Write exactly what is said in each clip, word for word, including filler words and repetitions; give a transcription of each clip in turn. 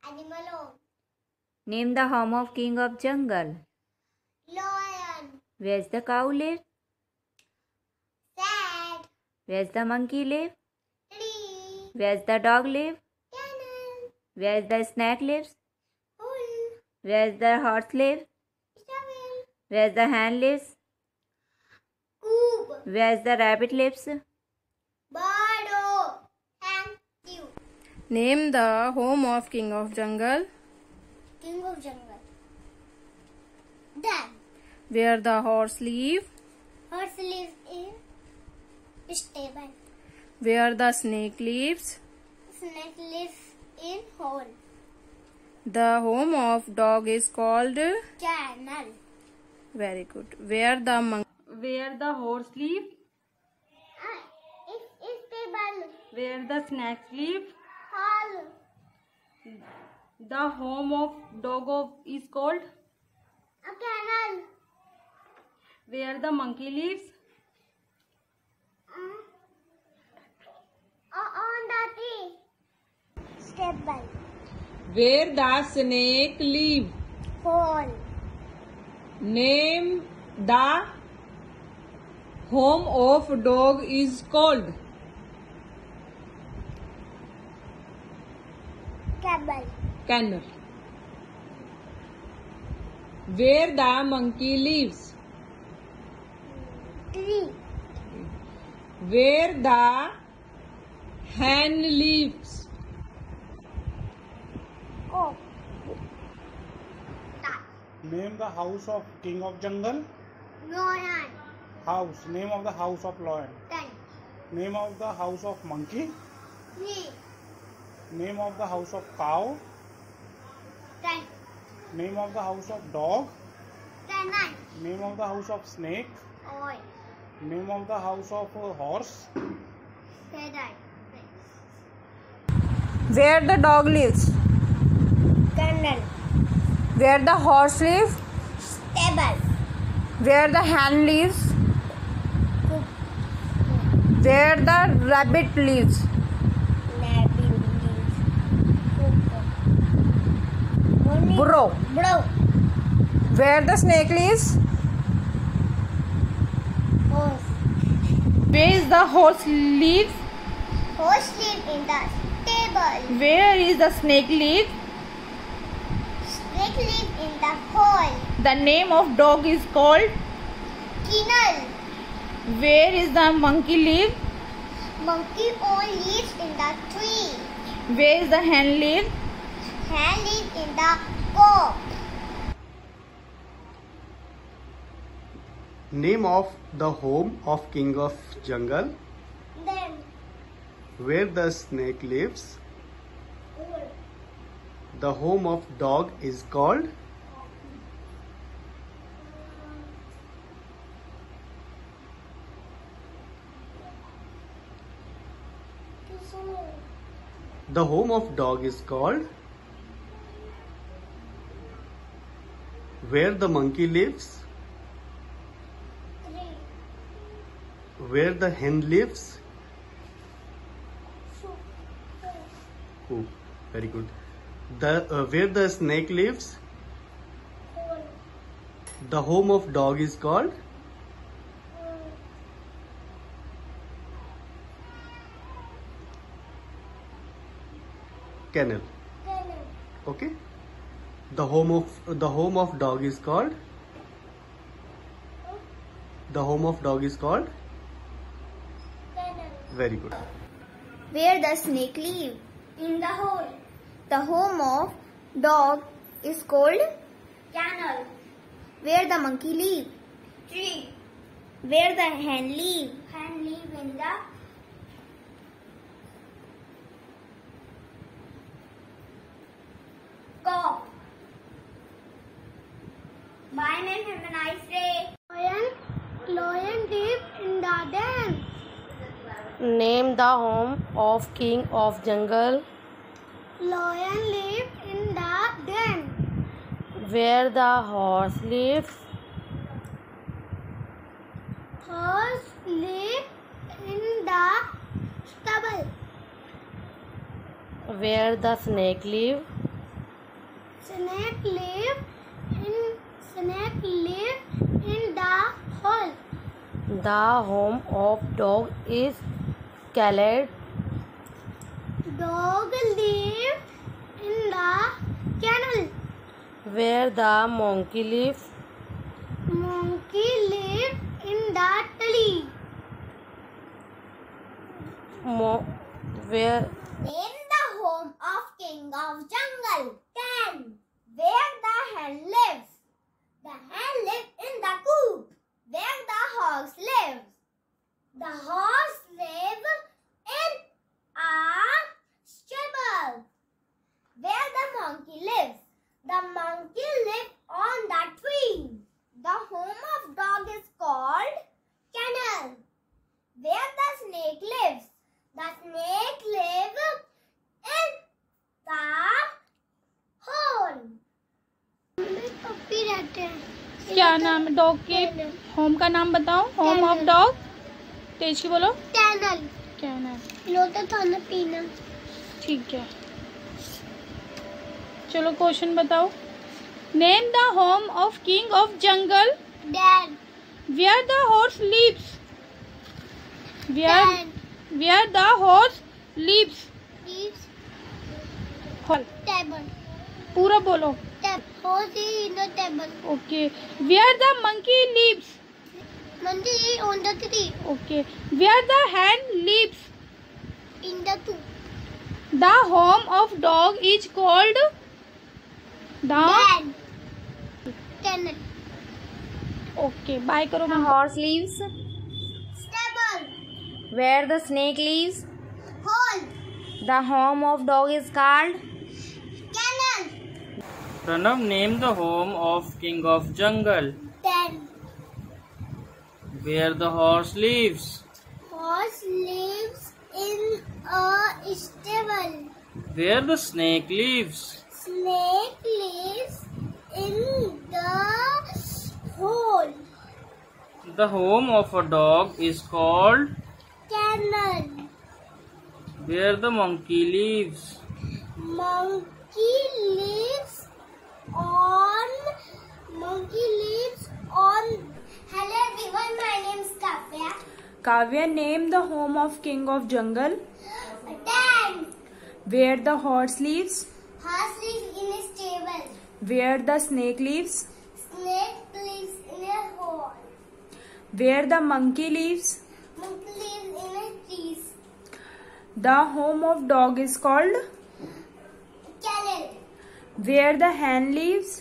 Animal home. Name the home of king of jungle. Lion. Where's the cow live? Sad. Where's the monkey live? Tree. Where's the dog live? Cannon. Where's the snake lives? Hole. Where's the horse live? Shovel. Where's the hen lives? Cube. Where's the rabbit lives? Bardo. Thank you. Name the home of king of jungle. King of jungle. Dam. Where the horse live. Horse lives in stable. Where the snake lives. Snake lives in hole. The home of dog is called. Channel. Very good. Where the mon- Where the horse live. Uh, it's stable. Where the snake live. Hole. The home of dog of is called. A canal. Where the monkey lives. Uh, uh, on the tree. Stable. Where the snake live. Hole. Name the home of dog is called. Cable. Kennel. Where the monkey lives. Tree. Where the hen lives. Oh. Name the house of king of jungle. Lion. House. Name of the house of lion. Ten. Name of the house of monkey. Three. Name of the house of cow. Ten. Name of the house of dog. Ten. Nine. Name of the house of snake. Oil. Name of the house of uh, horse. Ten. Where the dog lives. Candle. Where the horse lives. Stable. Where the hen lives. Where the rabbit lives. Burrow. Bro. Where the snake lives. Horse. Where is the horse lives. Horse live in the stable. Where is the snake live. Snake live in the hole. The name of dog is called. Kennel. Where is the monkey live. Monkey all lives in the tree. Where is the hen live. Hen live in the coop. Name of the home of king of jungle. Then. Where the snake lives. Hole. The home of dog is called. The home of dog is called. Where the monkey lives. Three. Where the hen lives. Four. Oh, very good. The uh, where the snake lives. Hole. The home of dog is called. Kennel. Kennel. Okay. The home of the home of dog is called. The home of dog is called. Kennel. Very good. Where the snake live? In the hole. The home of dog is called kennel. Where the monkey live? Tree. Where the hen live? Hen live in the coop. Bye, ma'am. Have a nice day. Lion, lion live in the den. Name the home of king of jungle. Lion live in the den. Where the horse lives. Horse live in the stable. Where the snake live. Snake live in snake live in the hole. The home of dog is called. Dog live in the kennel. Where the monkey lives. Monkey live in the tree. Mo- where Name the home of king of jungle. ten. Where the hen lives. The hen lives in the coop. Where the horse lives. The horse lives in a stable. Where the monkey lives. The monkey lives on the tree. The home of dog is called kennel. Where the snake lives. The snake lives in the hole. पप्पी रहते हैं. क्या नाम है dog के home का नाम बताओ. Home of dog. तेज की बोलो. कैनल. क्या नाम लोटा खाना पीना. ठीक है. चलो क्वेश्चन बताओ. Name the home of king of jungle. Dad. Where the horse lives. Where dad. Where the horse lives. Leaves. Hall. Table. पूरा बोलो. Table. horse is in the table. Okay. Where the monkey lives. Monkey is on the tree. Okay. Where the hen lives. In the two. The home of dog is called. The Dad. Kennel. Okay. Bye करो. The horse lives. Stable. Where the snake lives. Hole. The home of dog is called. Kennel. Pranav, name the home of king of jungle. Ten. Where the horse lives. Horse lives in a stable. Where the snake lives. Snake lives in the hole. The home of a dog is called. Kennel. Where the monkey lives. Monkey lives on. Monkey lives on. Hello everyone, my name is Kavya. Kavya, name the home of king of jungle. Ten. Where the horse lives. Horse lives in a stable. Where the snake lives. Snake lives in a hole. Where the monkey lives. Monkey lives in a tree. The home of dog is called. Kennel. Where the hen lives.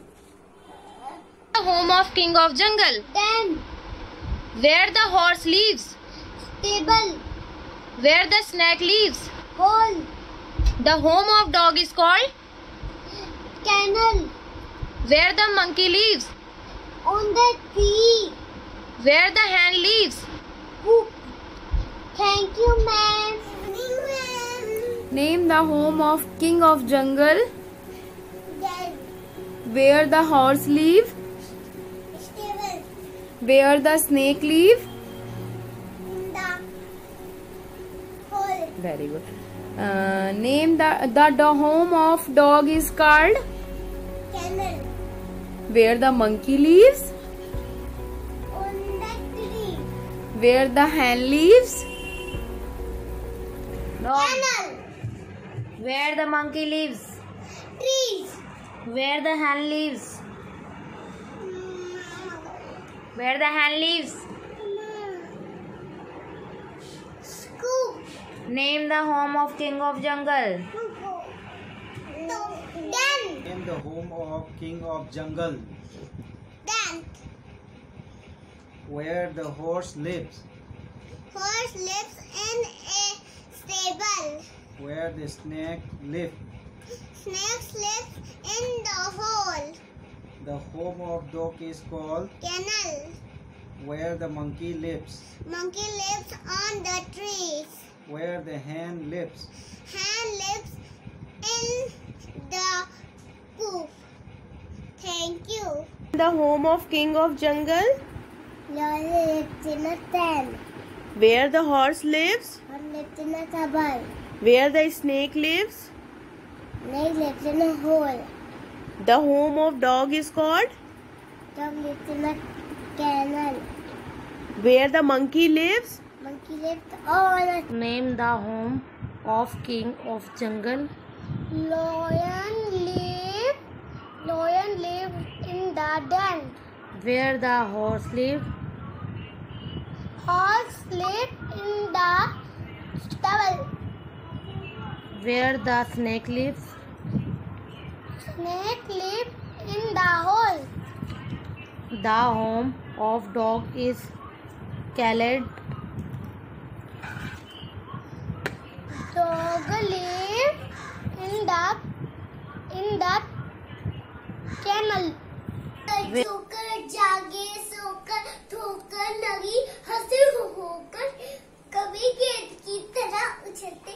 The home of king of jungle. Ten. Where the horse lives. Stable. Where the snake lives. Hole. The home of dog is called. Kennel. Where the monkey lives. On the tree. Where the hen lives. Coop. Thank you, ma'am. Name the home of king of jungle. Then. Where the horse live. Stable. Where the snake live. In the hole. Very good. Uh, name the, the the home of dog is called. Kennel. Where the monkey lives. On the tree. Where the hen lives. Kennel. Where the monkey lives. Trees. Where the hen lives. Where the hen lives. Scoop. Name the home of king of jungle. Den. Name the home of king of jungle. Den. Where the horse lives. Horse lives in a stable. Where the snake lives. Snakes live in the hole. The home of dog is called. Kennel. Where the monkey lives. Monkey lives on the trees. Where the hen lives. Hen lives in the coop. Thank you. the home of king of jungle. ten. Where the horse lives. Table. Where the snake lives. Snake lives in a hole. The home of dog is called? Dog lives in a kennel. Where the monkey lives? Monkey lives on. Name the home of king of jungle. Lion live. Lion lives in the den. Where the horse lives? Horse lives in the stable. Where the snake lives? Snake lives in the hole. The home of dog is kennel. Dog lives in the in the kennel. सोकर जागे सोकर ठोकर लगी हंसी होकर कभी गेंद की तरह उछलते